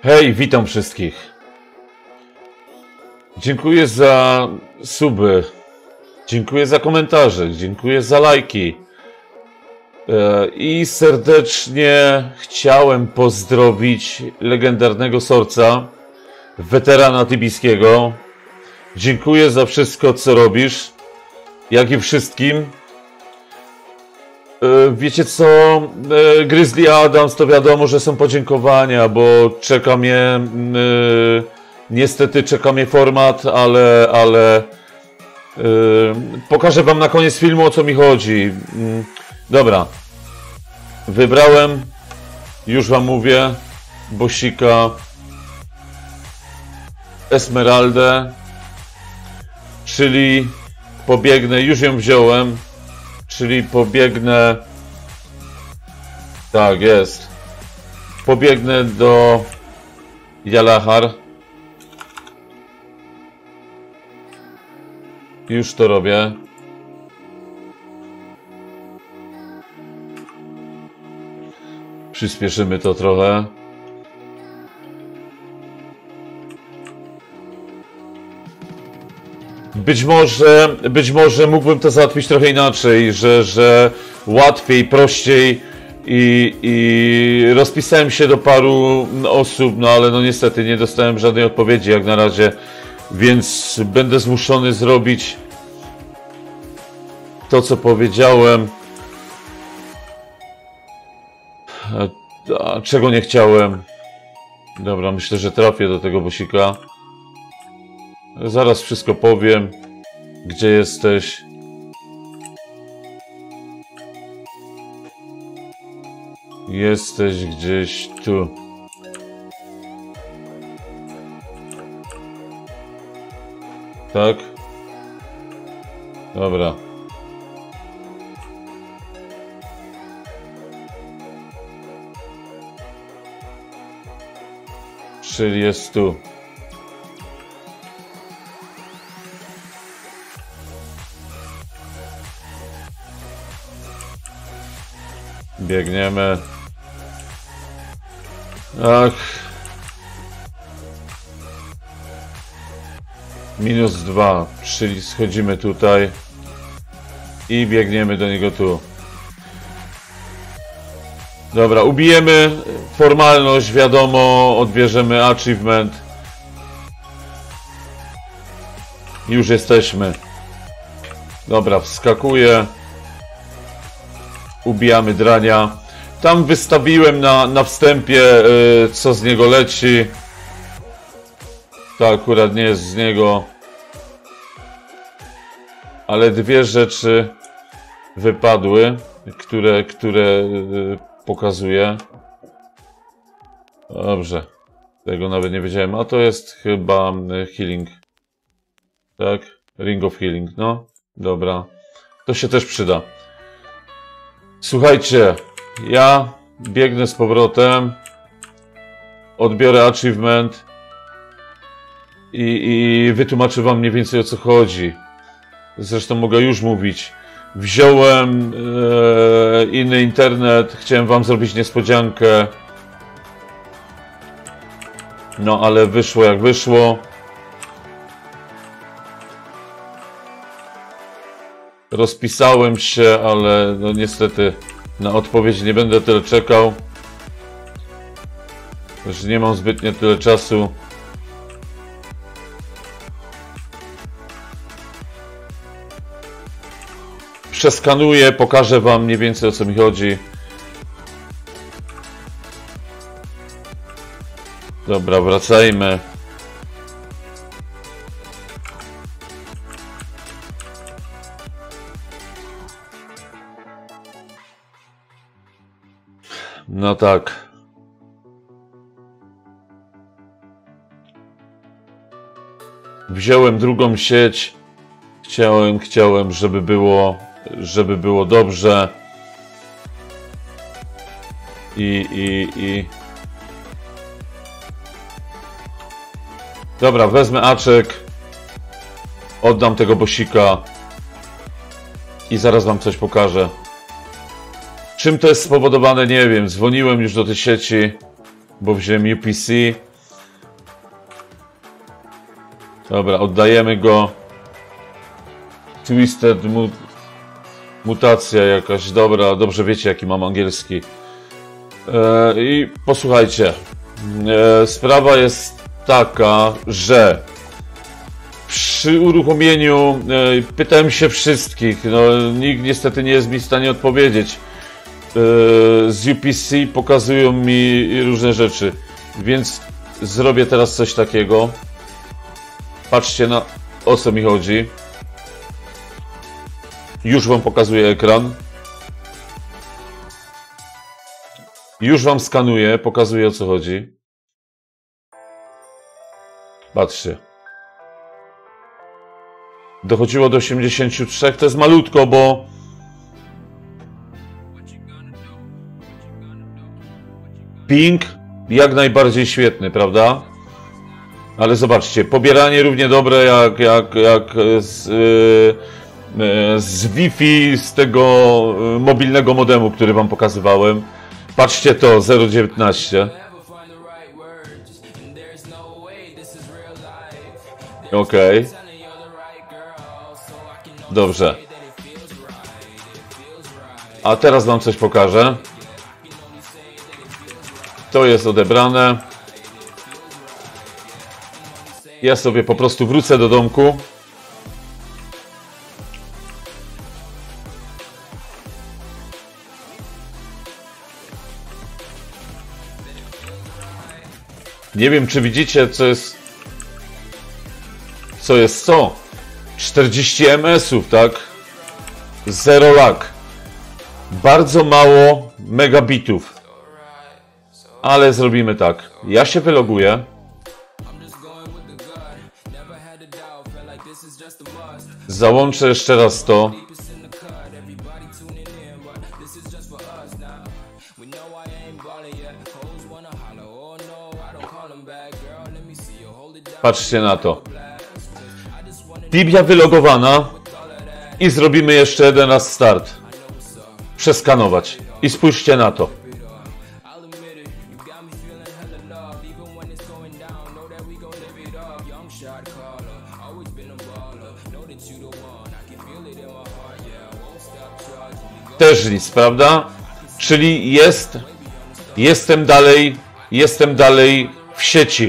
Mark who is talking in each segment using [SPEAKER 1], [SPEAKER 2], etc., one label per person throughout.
[SPEAKER 1] Hej, witam wszystkich. Dziękuję za suby. Dziękuję za komentarze. Dziękuję za lajki. I serdecznie chciałem pozdrowić legendarnego Sorca, weterana tybijskiego. Dziękuję za wszystko, co robisz, jak i wszystkim. Wiecie co, Grizzly Adams, to wiadomo, że są podziękowania, bo czeka mnie, niestety czeka mnie format, ale pokażę wam na koniec filmu, o co mi chodzi. Dobra, wybrałem, już wam mówię, bossika Esmeraldę, czyli pobiegnę, już ją wziąłem. Czyli pobiegnę... Tak, jest. Pobiegnę do Jalahar. Już to robię. Przyspieszymy to trochę. Być może mógłbym to załatwić trochę inaczej, że łatwiej, prościej i rozpisałem się do paru osób, no ale no niestety nie dostałem żadnej odpowiedzi jak na razie, więc będę zmuszony zrobić to, co powiedziałem. A czego nie chciałem? Dobra, myślę, że trafię do tego bossika. Zaraz wszystko powiem. Gdzie jesteś? Jesteś gdzieś tu. Tak? Dobra. Czyli jest tu. Biegniemy. Ach. -2, czyli schodzimy tutaj i biegniemy do niego tu. Dobra, ubijemy formalność, wiadomo, odbierzemy achievement. Już jesteśmy. Dobra, wskakuję. Ubijamy drania. Tam wystawiłem na wstępie, co z niego leci. To akurat nie jest z niego. Ale dwie rzeczy wypadły, które pokazuję. Dobrze. Tego nawet nie wiedziałem. A to jest chyba healing. Tak? Ring of Healing. No, dobra. To się też przyda. Słuchajcie, ja biegnę z powrotem, odbiorę achievement i wytłumaczę wam mniej więcej, o co chodzi. Zresztą mogę już mówić. Wziąłem inny internet, chciałem wam zrobić niespodziankę. No ale wyszło jak wyszło. Rozpisałem się, ale no niestety na odpowiedź nie będę tyle czekał. Że nie mam zbytnio tyle czasu. Przeskanuję, pokażę wam mniej więcej, o co mi chodzi. Dobra, wracajmy. No tak. Wziąłem drugą sieć. Chciałem, żeby było dobrze. Dobra, wezmę aczek. Oddam tego bossika. I zaraz wam coś pokażę. Czym to jest spowodowane, nie wiem. Dzwoniłem już do tej sieci, bo wziąłem UPC. Dobra, oddajemy go. Twisted mutacja jakaś. Dobra, dobrze wiecie jaki mam angielski. I posłuchajcie. Sprawa jest taka, że przy uruchomieniu pytałem się wszystkich. No, nikt niestety nie jest mi w stanie odpowiedzieć. Z UPC pokazują mi różne rzeczy. Więc zrobię teraz coś takiego. Patrzcie na o co mi chodzi. Już wam pokazuję ekran. Już wam skanuję, pokazuję o co chodzi. Patrzcie. Dochodziło do 83, to jest malutko, bo ping jak najbardziej świetny, prawda? Ale zobaczcie, pobieranie równie dobre jak z Wi-Fi, z tego mobilnego modemu, który wam pokazywałem. Patrzcie to, 0,19. Okej. Dobrze. A teraz wam coś pokażę. To jest odebrane. Ja sobie po prostu wrócę do domku. Nie wiem, czy widzicie, co jest co? 40 ms-ów, tak? Zero lag. Bardzo mało megabitów. Ale zrobimy tak. Ja się wyloguję. Załączę jeszcze raz to. Patrzcie na to. Tibia wylogowana. I zrobimy jeszcze jeden raz start. Przeskanować. I spójrzcie na to. Też nic, prawda? Czyli jestem dalej w sieci.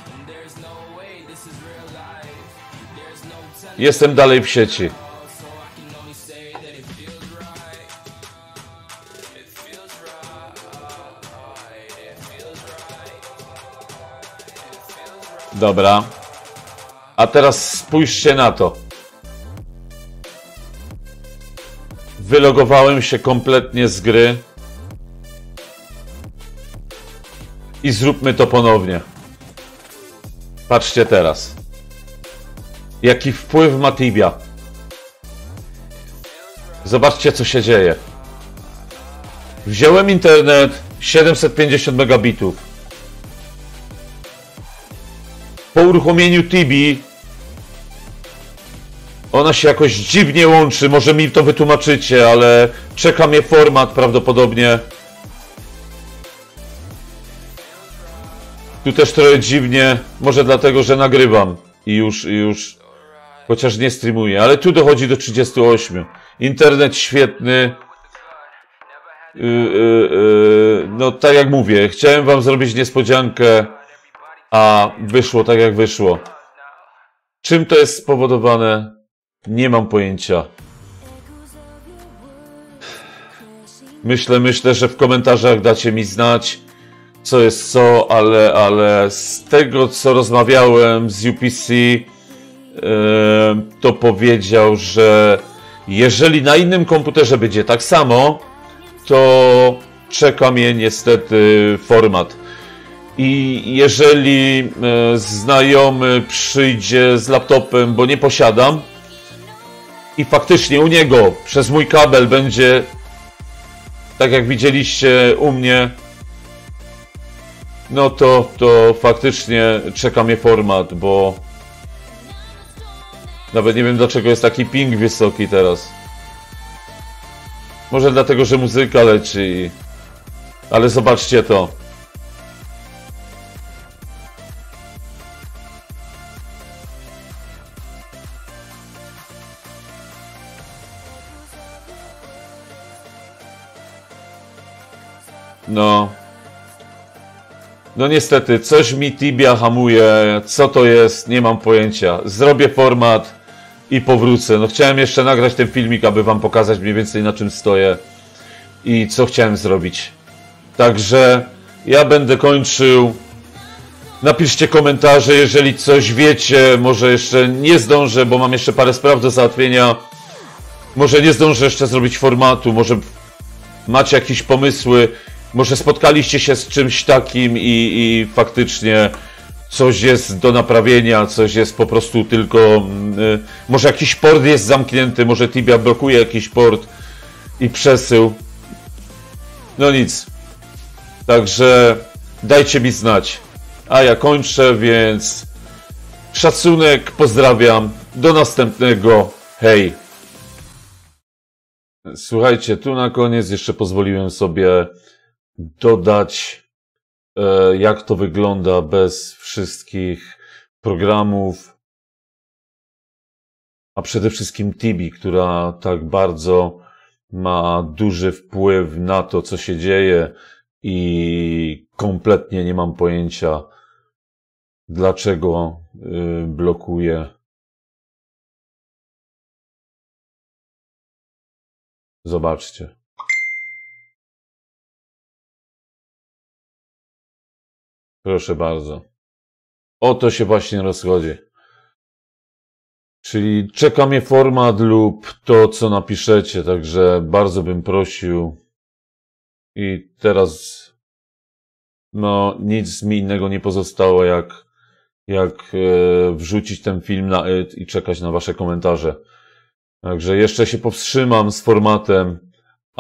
[SPEAKER 1] Jestem dalej w sieci. Dobra. A teraz spójrzcie na to. Wylogowałem się kompletnie z gry. I zróbmy to ponownie. Patrzcie teraz. Jaki wpływ ma Tibia. Zobaczcie, co się dzieje. Wziąłem internet 750 megabitów. Po uruchomieniu Tibii ona się jakoś dziwnie łączy. Może mi to wytłumaczycie, ale czeka mnie format prawdopodobnie. Tu też trochę dziwnie. Może dlatego, że nagrywam. I już. Chociaż nie streamuję. Ale tu dochodzi do 38. Internet świetny. No tak jak mówię. Chciałem wam zrobić niespodziankę. A wyszło tak jak wyszło. Czym to jest spowodowane? Nie mam pojęcia. Myślę, że w komentarzach dacie mi znać, co jest co, ale z tego, co rozmawiałem z UPC, to powiedział, że jeżeli na innym komputerze będzie tak samo, to czeka mnie niestety format. I jeżeli znajomy przyjdzie z laptopem, bo nie posiadam, i faktycznie u niego przez mój kabel będzie, tak jak widzieliście u mnie, no to faktycznie czeka mnie format, bo nawet nie wiem, dlaczego jest taki ping wysoki teraz. Może dlatego, że muzyka leci, ale zobaczcie to. . No niestety, coś mi Tibia hamuje, co to jest, nie mam pojęcia. Zrobię format i powrócę. No chciałem jeszcze nagrać ten filmik, aby wam pokazać mniej więcej na czym stoję i co chciałem zrobić. Także ja będę kończył. Napiszcie komentarze, jeżeli coś wiecie, może jeszcze nie zdążę, bo mam jeszcze parę spraw do załatwienia. Może nie zdążę jeszcze zrobić formatu, może macie jakieś pomysły, może spotkaliście się z czymś takim i faktycznie coś jest do naprawienia, coś jest po prostu tylko... może jakiś port jest zamknięty, może Tibia blokuje jakiś port i przesył. No nic. Także dajcie mi znać. A ja kończę, więc szacunek, pozdrawiam, do następnego, hej! Słuchajcie, tu na koniec jeszcze pozwoliłem sobie dodać, jak to wygląda bez wszystkich programów, a przede wszystkim Tibi, która tak bardzo ma duży wpływ na to, co się dzieje i kompletnie nie mam pojęcia, dlaczego blokuje. Zobaczcie. Proszę bardzo. O to się właśnie rozchodzi. Czyli czeka mnie format lub to, co napiszecie, także bardzo bym prosił. I teraz no nic mi innego nie pozostało, jak wrzucić ten film na IT i czekać na wasze komentarze. Także jeszcze się powstrzymam z formatem,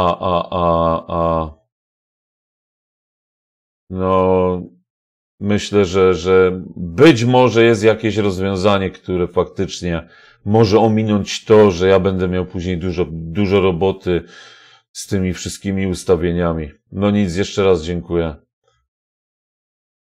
[SPEAKER 1] no myślę, że być może jest jakieś rozwiązanie, które faktycznie może ominąć to, że ja będę miał później dużo roboty z tymi wszystkimi ustawieniami. No nic, jeszcze raz dziękuję.